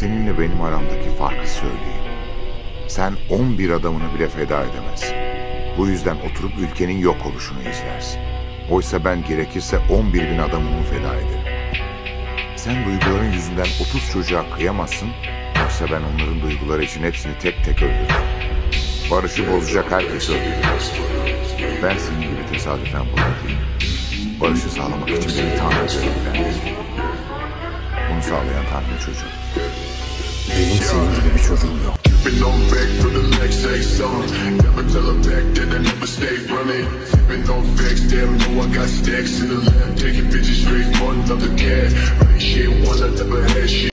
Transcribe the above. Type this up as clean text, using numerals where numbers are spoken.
seninle benim aramdaki farkı söyleyeyim. Sen 11 adamını bile feda edemezsin. Bu yüzden oturup ülkenin yok oluşunu izlersin. Oysa ben gerekirse 11.000 adamımı feda ederim. Sen duyguların yüzünden 30 çocuğa kıyamazsın. Oysa ben onların duyguları için hepsini tek tek öldürürüm. Barışı bozacak herkesi öldürürüm. Ben senin gibi tesadüfen burada değilim. Barışı sağlamak için beni Tanrı görevlendirdi. Bunu sağlayan Tanrı çocuğu. Benim senin gibi bir çocuğum yok. Been on back for the legs, say something. Never tell them back that I never stay running. Been on facts, damn, know I got stacks in the lab. Taking bitches straight for another cat. Right shit, one I never had shit.